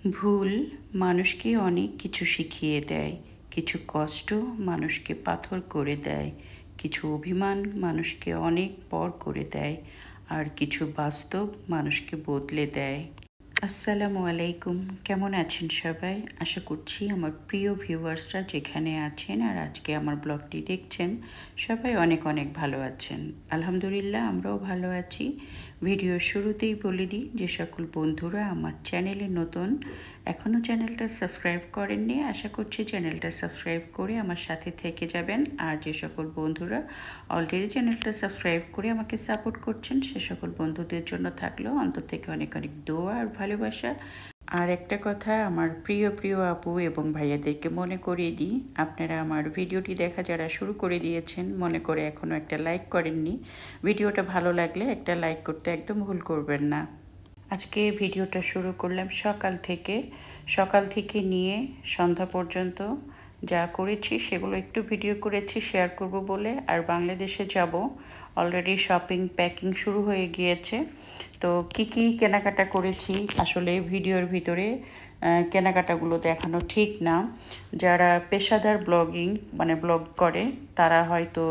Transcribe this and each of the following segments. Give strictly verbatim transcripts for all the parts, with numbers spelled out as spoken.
ভুল মানুষকে অনেক কিছু শিখিয়ে দেয়, কিছু কষ্ট মানুষকে পাথর করে দেয়, কিছু অভিমান মানুষকে অনেক পর করে দেয়, আর কিছু বাস্তব মানুষকে বদলে দেয়। আসসালামু আলাইকুম, কেমন আছেন সবাই? আশা করছি আমার প্রিয় ভিউয়ার্সরা যেখানে আছেন আর আজকে আমার ব্লগটি দেখছেন সবাই অনেক অনেক ভালো আছেন। আলহামদুলিল্লাহ, আমরাও ভালো আছি। ভিডিও শুরুতেই বলে দিই, যে সকল বন্ধুরা আমার চ্যানেলে নতুন, এখনও চ্যানেলটা সাবস্ক্রাইব করেননি, আশা করছি চ্যানেলটা সাবস্ক্রাইব করে আমার সাথে থেকে যাবেন। আর যে সকল বন্ধুরা অলরেডি চ্যানেলটা সাবস্ক্রাইব করে আমাকে সাপোর্ট করছেন, সে সকল বন্ধুদের জন্য থাকলো অন্তর থেকে অনেক অনেক দোয়া আর ভালোবাসা। আর একটা কথা আমার প্রিয় প্রিয় আপু এবং ভাইয়াদেরকে মনে করিয়ে দিই, আপনারা আমার ভিডিওটি দেখা যারা শুরু করে দিয়েছেন, মনে করে এখনও একটা লাইক করেননি, ভিডিওটা ভালো লাগলে একটা লাইক করতে একদম ভুল করবেন না। আজকে ভিডিওটা শুরু করলাম সকাল থেকে সকাল থেকে নিয়ে সন্ধ্যা পর্যন্ত যা করেছি সেগুলো একটু ভিডিও করেছি, শেয়ার করব বলে। আর বাংলাদেশে যাব, অলরেডি শপিং প্যাকিং শুরু হয়ে গিয়েছে। তো কি কি কেনাকাটা করেছি আসলে ভিডিওর ভিতরে কেনাকাটাগুলো দেখানো ঠিক না। যারা পেশাদার ব্লগিং মানে ব্লগ করে তারা হয়তো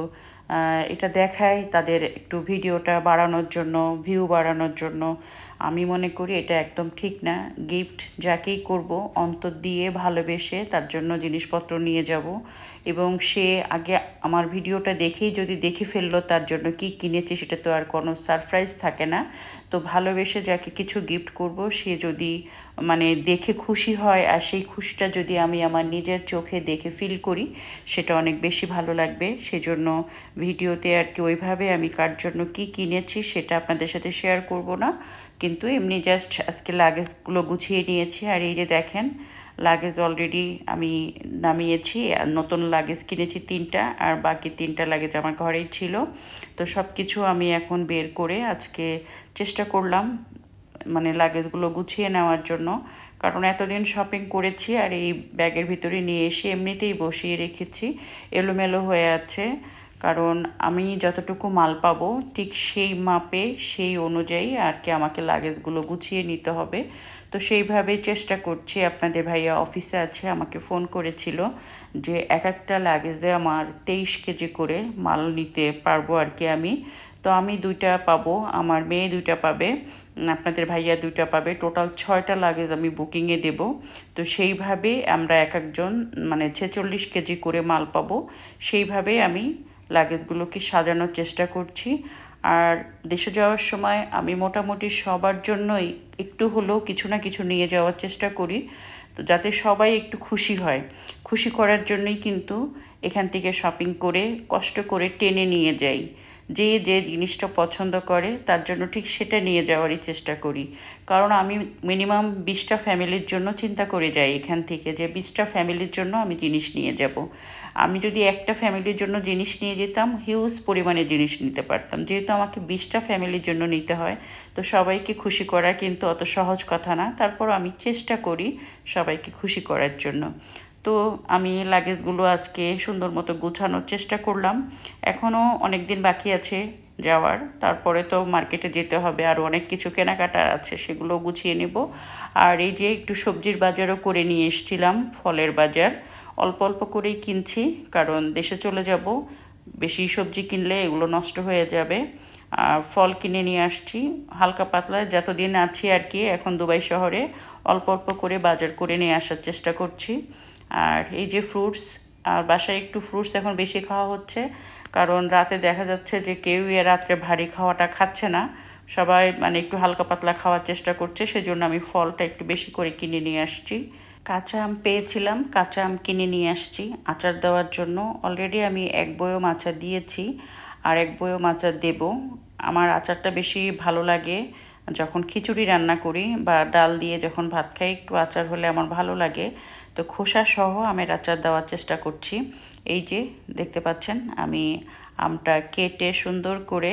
এটা দেখায় তাদের একটু ভিডিওটা বাড়ানোর জন্য, ভিউ বাড়ানোর জন্য। আমি মনে করি এটা একদম ঠিক না। গিফট যাকেই করব অন্তর দিয়ে ভালোবেসে তার জন্য জিনিসপত্র নিয়ে যাব, এবং সে আগে আমার ভিডিওটা দেখেই যদি দেখে ফেললো তার জন্য কি কিনেছি সেটা তো আর কোনো সারপ্রাইজ থাকে না। তো ভালোবেসে যাকে কিছু গিফট করব সে যদি মানে দেখে খুশি হয়, আর সেই খুশিটা যদি আমি আমার নিজের চোখে দেখে ফিল করি সেটা অনেক বেশি ভালো লাগবে। সেজন্য ভিডিওতে আর কি ওইভাবে আমি কার জন্য কি কিনেছি সেটা আপনাদের সাথে শেয়ার করব না, কিন্তু এমনি জাস্ট আজকে লাগেজগুলো গুছিয়ে নিয়েছি। আর এই যে দেখেন, লাগেজ অলরেডি আমি নামিয়েছি, আর নতুন লাগেজ কিনেছি তিনটা, আর বাকি তিনটা লাগেজ আমার ঘরেই ছিল। তো সব কিছু আমি এখন বের করে আজকে চেষ্টা করলাম মানে লাগেজগুলো গুছিয়ে নেওয়ার জন্য, কারণ এতদিন শপিং করেছি আর এই ব্যাগের ভিতরে নিয়ে এসে এমনিতেই বসিয়ে রেখেছি, এলোমেলো হয়ে আছে। কারণ আমি যতটুকু মাল পাবো ঠিক সেই মাপে সেই অনুযায়ী আর কি আমাকে লাগেজগুলো গুছিয়ে নিতে হবে। তো সেইভাবেই চেষ্টা করছি। আপনাদের ভাইয়া অফিসে আছে, আমাকে ফোন করেছিল যে এক একটা লাগেজে আমার তেইশ কেজি করে মাল নিতে পারবো আর কি আমি। তো আমি দুইটা পাবো, আমার মেয়ে দুইটা পাবে, আপনাদের ভাইয়া দুইটা পাবে, টোটাল ছয়টা লাগেজ আমি বুকিংয়ে দেব। তো সেইভাবে আমরা এক একজন মানে ছেচল্লিশ কেজি করে মাল পাবো, সেইভাবে আমি লাগেজগুলোকে সাজানোর চেষ্টা করছি। আর দেশে যাওয়ার সময় আমি মোটামুটি সবার জন্যই একটু হলেও কিছু না কিছু নিয়ে যাওয়ার চেষ্টা করি, তো যাতে সবাই একটু খুশি হয়। খুশি করার জন্যই কিন্তু এখান থেকে শপিং করে কষ্ট করে টেনে নিয়ে যাই। যে যে জিনিসটা পছন্দ করে তার জন্য ঠিক সেটা নিয়ে যাওয়ারই চেষ্টা করি। কারণ আমি মিনিমাম বিশটা ফ্যামিলির জন্য চিন্তা করে যাই এখান থেকে, যে বিশটা ফ্যামিলির জন্য আমি জিনিস নিয়ে যাব। আমি যদি একটা ফ্যামিলির জন্য জিনিস নিয়ে যেতাম হিউজ পরিমাণে জিনিস নিতে পারতাম, যেহেতু আমাকে বিশটা ফ্যামিলির জন্য নিতে হয়। তো সবাইকে খুশি করা কিন্তু অত সহজ কথা না, তারপর আমি চেষ্টা করি সবাইকে খুশি করার জন্য। তো আমি লাগেজগুলো আজকে সুন্দর মতো গোছানোর চেষ্টা করলাম। এখনও অনেক দিন বাকি আছে যাওয়ার, তারপরে তো মার্কেটে যেতে হবে, আরও অনেক কিছু কেনাকাটা আছে, সেগুলো গুছিয়ে নেব। আর এই যে একটু সবজির বাজারও করে নিয়ে এসেছিলাম, ফলের বাজার অল্প অল্প করেই কিনছি, কারণ দেশে চলে যাব, বেশি সবজি কিনলে এগুলো নষ্ট হয়ে যাবে। আর ফল কিনে নিয়ে আসছি হালকা পাতলা, যতদিন আছি আর কি এখন দুবাই শহরে, অল্প অল্প করে বাজার করে নিয়ে আসার চেষ্টা করছি। আর এই যে ফ্রুটস, আর বাসায় একটু ফ্রুটস এখন বেশি খাওয়া হচ্ছে, কারণ রাতে দেখা যাচ্ছে যে কেউই রাত্রে ভারী খাওয়াটা খাচ্ছে না, সবাই মানে একটু হালকা পাতলা খাওয়ার চেষ্টা করছে, সেজন্য আমি ফলটা একটু বেশি করে কিনে নিয়ে আসছি। কাঁচা আম পেয়েছিলাম, কাঁচা আম কিনে নিয়ে আসছি আচার দেওয়ার জন্য। অলরেডি আমি এক বয়ম আচার দিয়েছি, আর এক বয়ম আচার দেব। আমার আচারটা বেশি ভালো লাগে যখন খিচুড়ি রান্না করি বা ডাল দিয়ে যখন ভাত খাই, একটু আচার হলে আমার ভালো লাগে। তো খোসা সহ আমের আচার দেওয়ার চেষ্টা করছি। এই যে দেখতে পাচ্ছেন, আমি আমটা কেটে সুন্দর করে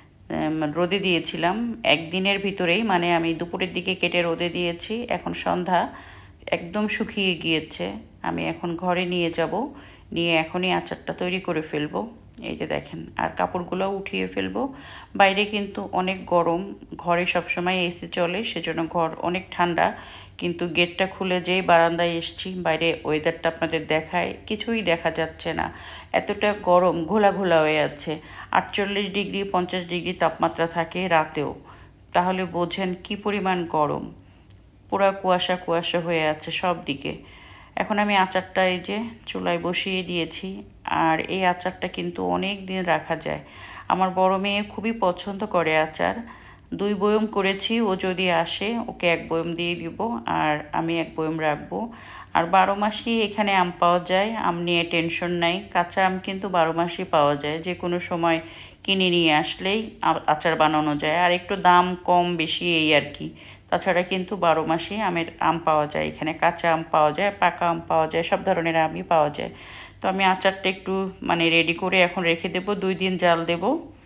রোদে দিয়েছিলাম একদিনের ভিতরেই, মানে আমি দুপুরের দিকে কেটে রোদে দিয়েছি, এখন সন্ধ্যা একদম শুকিয়ে গিয়েছে। আমি এখন ঘরে নিয়ে যাব, নিয়ে এখনই আচারটা তৈরি করে ফেলবো। এই যে দেখেন, আর কাপড়গুলোও উঠিয়ে ফেলবো। বাইরে কিন্তু অনেক গরম, ঘরে সবসময় এসি চলে, সেজন্য ঘর অনেক ঠান্ডা, কিন্তু গেটটা খুলে যেই বারান্দায় এসছি, বাইরে ওয়েদারটা আপনাদের দেখায়, কিছুই দেখা যাচ্ছে না, এতটা গরম, ঘোলা ঘোলা হয়ে আছে। আটচল্লিশ ডিগ্রি পঞ্চাশ ডিগ্রি তাপমাত্রা থাকে রাতেও, তাহলে বোঝেন কি পরিমাণ গরম। পুরা কুয়াশা কুয়াশা হয়ে আছে সব দিকে। এখন আমি আচারটা এই যে চুলায় বসিয়ে দিয়েছি, আর এই আচারটা কিন্তু অনেক দিন রাখা যায়। আমার বড় মেয়ে খুবই পছন্দ করে আচার, দুই বয়ম করেছি, ও যদি আসে ওকে এক বয়ম দিয়ে দিব আর আমি এক বয়ম রাখবো। আর বারো মাসই এখানে আম পাওয়া যায়, আম নিয়ে টেনশন নাই, কাঁচা আম কিন্তু বারো মাসই পাওয়া যায়, যে কোনো সময় কিনে নিয়ে আসলেই আচার বানানো যায়, আর একটু দাম কম বেশি এই আর কি। তাছাড়া কিন্তু বারো মাসই আমের আম পাওয়া যায় এখানে, কাঁচা আম পাওয়া যায়, পাকা আম পাওয়া যায়, সব ধরনের আমই পাওয়া যায়। তো আমি আচারটা একটু মানে রেডি করে এখন রেখে দেব, দুই দিন জাল দেব।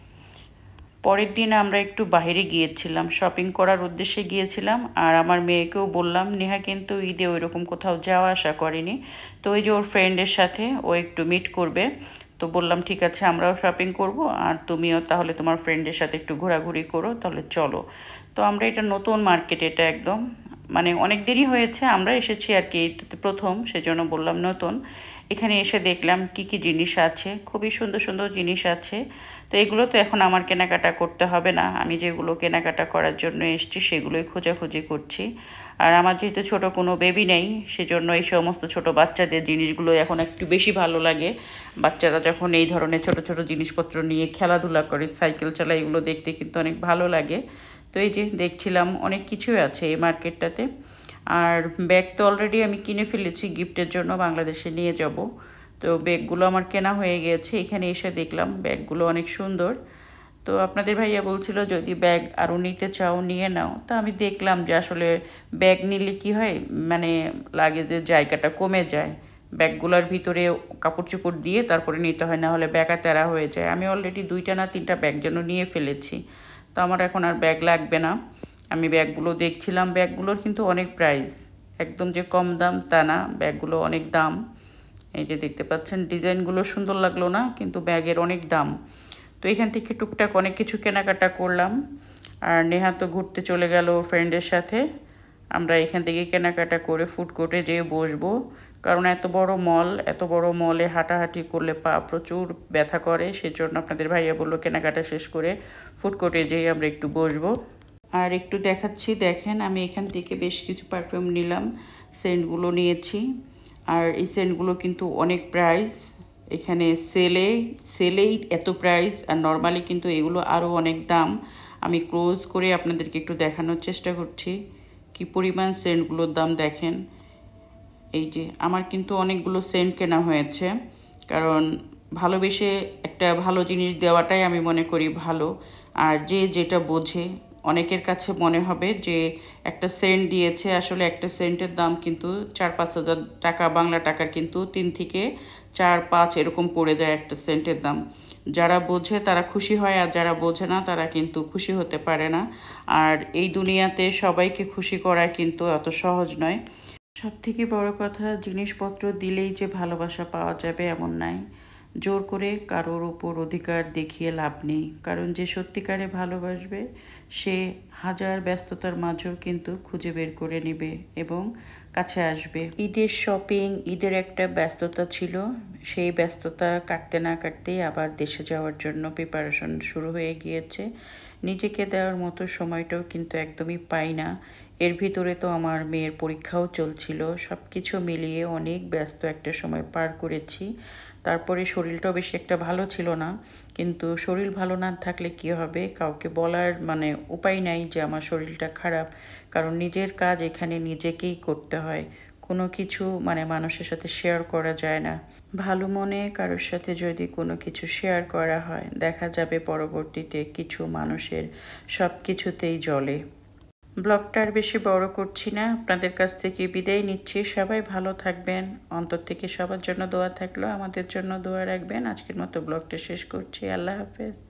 পরের দিন আমরা একটু বাইরে গিয়েছিলাম, শপিং করার উদ্দেশ্যে গিয়েছিলাম, আর আমার মেয়েকেও বললাম, নেহা কিন্তু ঈদে ওই রকম কোথাও যাওয়া আসা করেনি, তো ওই যে ওর ফ্রেন্ডের সাথে ও একটু মিট করবে। তো বললাম ঠিক আছে আমরাও শপিং করব, আর তুমিও তাহলে তোমার ফ্রেন্ডের সাথে একটু ঘোরাঘুরি করো, তাহলে চলো। তো আমরা এটা নতুন মার্কেট, এটা একদম মানে অনেক দেরি হয়েছে, আমরা এসেছি আর কি, এটাতে প্রথম, সেজন্য বললাম নতুন। এখানে এসে দেখলাম কি কি জিনিস আছে, খুবই সুন্দর সুন্দর জিনিস আছে। তো এগুলো তো এখন আমার কেনাকাটা করতে হবে না, আমি যেগুলো কেনাকাটা করার জন্য এসেছি সেগুলোই খোঁজাখুঁজি করছি। আর আমার যেহেতু ছোট কোনো বেবি নেই, সেজন্য এই সমস্ত ছোট বাচ্চাদের জিনিসগুলো এখন একটু বেশি ভালো লাগে। বাচ্চারা যখন এই ধরনের ছোট ছোট জিনিসপত্র নিয়ে খেলাধুলা করে, সাইকেল চালায়, এগুলো দেখতে কিন্তু অনেক ভালো লাগে। তো এই যে দেখছিলাম অনেক কিছুই আছে এই মার্কেটটাতে। আর ব্যাগ তো অলরেডি আমি কিনে ফেলেছি গিফটের জন্য, বাংলাদেশে নিয়ে যাব। তো ব্যাগগুলো আমার কেনা হয়ে গিয়েছে, এখানে এসে দেখলাম ব্যাগগুলো অনেক সুন্দর। তো আপনাদের ভাইয়া বলছিল যদি ব্যাগ আরও নিতে চাও নিয়ে নাও, তো আমি দেখলাম যে আসলে ব্যাগ নিলে কি হয়, মানে লাগেজের জায়গাটা কমে যায়, ব্যাগগুলোর ভিতরে কাপড় চোপড় দিয়ে তারপরে নিতে হয়, না হলে ব্যাগা তেরা হয়ে যায়। আমি অলরেডি দুইটা না তিনটা ব্যাগ যেন নিয়ে ফেলেছি, তো আমার এখন আর ব্যাগ লাগবে না। আমি ব্যাগগুলো দেখছিলাম, ব্যাগগুলোর কিন্তু অনেক প্রাইস, একদম যে কম দাম তা না, ব্যাগগুলো অনেক দাম। এই যে দেখতে পাচ্ছেন ডিজাইনগুলো সুন্দর লাগলো না, কিন্তু ব্যাগের অনেক দাম। তো এখান থেকে টুকটাক অনেক কিছু কেনাকাটা করলাম, আর নেহা তো ঘুরতে চলে গেল ফ্রেন্ডের সাথে। আমরা এখান থেকে কেনাকাটা করে ফুড কোর্টে যেয়ে বসবো, কারণ এত বড় মল, এত বড় মলে হাঁটাহাঁটি করলে পা প্রচুর ব্যথা করে, সেজন্য আপনাদের ভাইয়া বললো কেনাকাটা শেষ করে ফুড কোর্টে যেয়ে আমরা একটু বসবো। আর একটু দেখাচ্ছি, দেখেন আমি এখান থেকে বেশ কিছু পারফিউম নিলাম, সেন্টগুলো নিয়েছি। আর এই সেন্টগুলো কিন্তু অনেক প্রাইস, এখানে সেলে সেলেই এত প্রাইস, আর নর্মালি কিন্তু এগুলো আরও অনেক দাম। আমি ক্লোজ করে আপনাদেরকে একটু দেখানোর চেষ্টা করছি কি পরিমাণ সেন্টগুলোর দাম দেখেন। এই যে আমার কিন্তু অনেকগুলো সেন্ট কেনা হয়েছে, কারণ ভালোবেসে একটা ভালো জিনিস দেওয়াটাই আমি মনে করি ভালো। আর যে যেটা বোঝে, অনেকের কাছে মনে হবে যে একটা সেন্ট দিয়েছে, আসলে একটা সেন্টের দাম কিন্তু চার পাঁচ হাজার টাকা, বাংলা টাকার কিন্তু তিন থেকে চার পাঁচ এরকম পড়ে যায় একটা সেন্টের দাম। যারা বোঝে তারা খুশি হয়, আর যারা বোঝে না তারা কিন্তু খুশি হতে পারে না। আর এই দুনিয়াতে সবাইকে খুশি করা কিন্তু এত সহজ নয়। সব থেকে বড় কথা, জিনিসপত্র দিলেই যে ভালোবাসা পাওয়া যাবে এমন নাই, জোর করে কারোর উপর অধিকার দেখিয়ে লাভ নেই, কারণ যে সত্যিকারে ভালোবাসবে সে হাজার ব্যস্ততার মাঝেও কিন্তু খুঁজে বের করে নেবে এবং কাছে আসবে। ঈদের শপিং, ঈদের একটা ব্যস্ততা ছিল, সেই ব্যস্ততা কাটতে না কাটতেই আবার দেশে যাওয়ার জন্য প্রিপারেশন শুরু হয়ে গিয়েছে। নিজেকে দেওয়ার মতো সময়টাও কিন্তু একদমই পাই না। এর ভিতরে তো আমার মেয়ের পরীক্ষাও চলছিল, সব কিছু মিলিয়ে অনেক ব্যস্ত একটা সময় পার করেছি। তারপরে শরীরটাও বেশি একটা ভালো ছিল না, কিন্তু শরীর ভালো না থাকলে কি হবে, কাউকে বলার মানে উপায় নাই যে আমার শরীরটা খারাপ, কারণ নিজের কাজ এখানে নিজেকেই করতে হয়, কোনো কিছু মানে মানুষের সাথে শেয়ার করা যায় না। ভালো মনে কারোর সাথে যদি কোনো কিছু শেয়ার করা হয়, দেখা যাবে পরবর্তীতে কিছু মানুষের সব কিছুতেই জ্বলে। ব্লগটা আর বেশি বড় করছি না, আপনাদের কাছ থেকে বিদায় নিচ্ছি। সবাই ভালো থাকবেন, অন্তর থেকে সবার জন্য দোয়া থাকলো, আমাদের জন্য দোয়া রাখবেন। আজকের মতো ব্লগটা শেষ করছি, আল্লাহ হাফেজ।